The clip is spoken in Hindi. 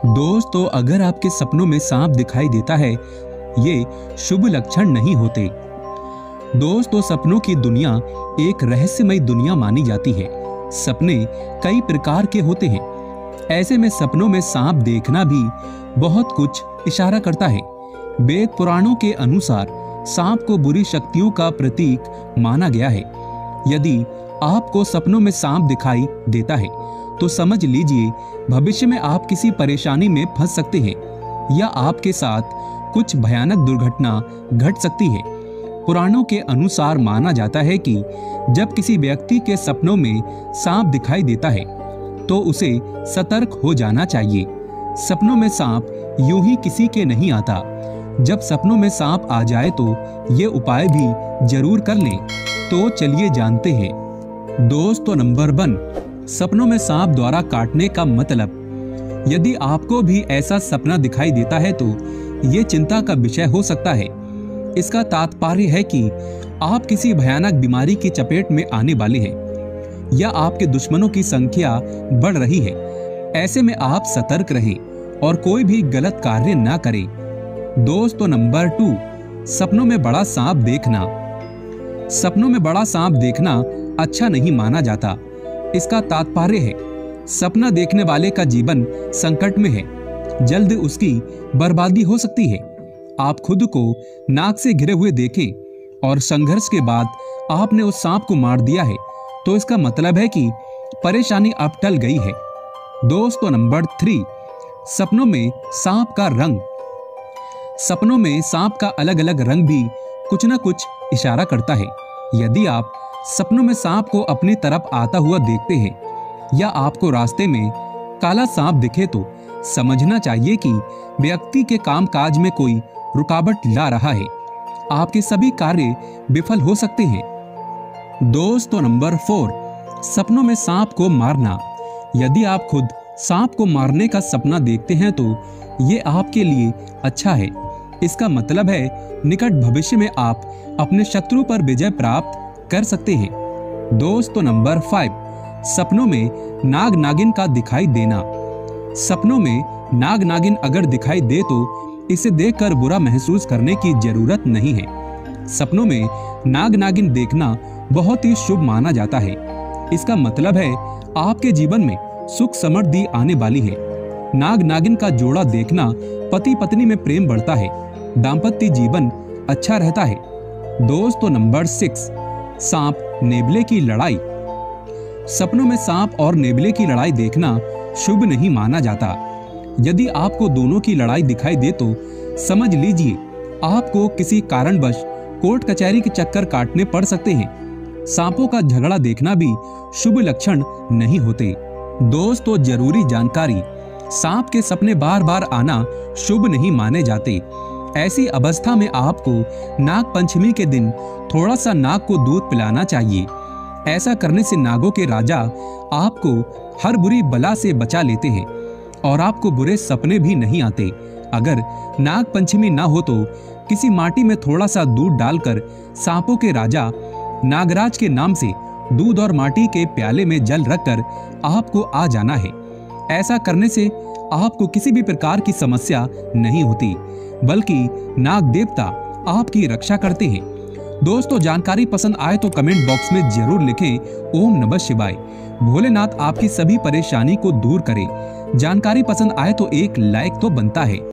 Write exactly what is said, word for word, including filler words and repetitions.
दोस्तों, अगर आपके सपनों में सांप दिखाई देता है, ये शुभ लक्षण नहीं होते। दोस्तों, सपनों की दुनिया एक रहस्यमय दुनिया मानी जाती है। सपने कई प्रकार के होते हैं। ऐसे में सपनों में सांप देखना भी बहुत कुछ इशारा करता है। वेद पुराणों के अनुसार सांप को बुरी शक्तियों का प्रतीक माना गया है। यदि आपको सपनों में सांप दिखाई देता है तो समझ लीजिए भविष्य में आप किसी परेशानी में फंस सकते हैं या आपके साथ कुछ भयानक दुर्घटना घट सकती है। पुराणों के अनुसार माना जाता है कि जब किसी व्यक्ति के सपनों में सांप दिखाई देता है तो उसे सतर्क हो जाना चाहिए। सपनों में सांप यूं ही किसी के नहीं आता। जब सपनों में सांप आ जाए तो ये उपाय भी जरूर कर लें। तो चलिए जानते हैं। दोस्तों, नंबर वन, सपनों में सांप द्वारा काटने का मतलब। यदि आपको भी ऐसा सपना दिखाई देता है तो ये चिंता का विषय हो सकता है। इसका तात्पर्य है कि आप किसी भयानक बीमारी की चपेट में आने वाले हैं या आपके दुश्मनों की संख्या बढ़ रही है। ऐसे में आप सतर्क रहें और कोई भी गलत कार्य ना करें। दोस्तों, नंबर टू, सपनों में बड़ा सांप देखना। सपनों में बड़ा सांप देखना अच्छा नहीं माना जाता। इसका तात्पर्य है सपना देखने वाले का जीवन संकट में है, जल्द उसकी बर्बादी हो सकती है। आप खुद को नाक से घिरे हुए देखें और संघर्ष के बाद आपने उस सांप को मार दिया है तो इसका मतलब है कि परेशानी अब टल गई है। दोस्तों, नंबर थ्री, सपनों में सांप का रंग। सपनों में सांप का अलग अलग रंग भी कुछ न कुछ इशारा करता है। यदि आप सपनों में सांप को अपनी तरफ आता हुआ देखते हैं या आपको रास्ते में काला सांप दिखे तो समझना चाहिए कि व्यक्ति के कामकाज में कोई रुकावट ला रहा है। आपके सभी कार्य विफल हो सकते हैं। दोस्तों, नंबर फोर, सपनों में सांप को मारना। यदि आप खुद सांप को मारने का सपना देखते हैं तो ये आपके लिए अच्छा है। इसका मतलब है निकट भविष्य में आप अपने शत्रु पर विजय प्राप्त कर सकते हैं। दोस्तों, नंबर फाइव, सपनों में नाग नागिन का दिखाई देना। सपनों में नाग नागिन अगर दिखाई दे तो इसे देखकर बुरा महसूस करने की जरूरत नहीं है। सपनों में नाग नागिन देखना बहुत ही शुभ माना जाता है। इसका मतलब है आपके जीवन में सुख समृद्धि आने वाली है। नाग नागिन का जोड़ा देखना पति पत्नी में प्रेम बढ़ता है, दाम्पत्य जीवन अच्छा रहता है। दोस्तों, नंबर सिक्स, सांप नेवले की लड़ाई। सपनों में सांप और नेवले की लड़ाई देखना शुभ नहीं माना जाता। यदि आपको दोनों की लड़ाई दिखाई दे तो समझ लीजिए आपको किसी कारणवश कोर्ट कचहरी के चक्कर काटने पड़ सकते हैं। सांपों का झगड़ा देखना भी शुभ लक्षण नहीं होते। दोस्तों, जरूरी जानकारी, सांप के सपने बार बार आना शुभ नहीं माने जाते। ऐसी अवस्था में आपको नाग पंचमी के दिन थोड़ा सा नाग को दूध पिलाना चाहिए। ऐसा करने से नागों के राजा आपको हर बुरी बला से बचा लेते हैं और आपको बुरे सपने भी नहीं आते। अगर नाग पंचमी ना हो तो किसी माटी में थोड़ा सा दूध डालकर सांपों के राजा नागराज के नाम से दूध और माटी के प्याले में जल रखकर आपको आ जाना है। ऐसा करने से आपको किसी भी प्रकार की समस्या नहीं होती, बल्कि नाग देवता आपकी रक्षा करते हैं। दोस्तों, जानकारी पसंद आए तो कमेंट बॉक्स में जरूर लिखें ओम नमः शिवाय। भोलेनाथ आपकी सभी परेशानी को दूर करे। जानकारी पसंद आए तो एक लाइक तो बनता है।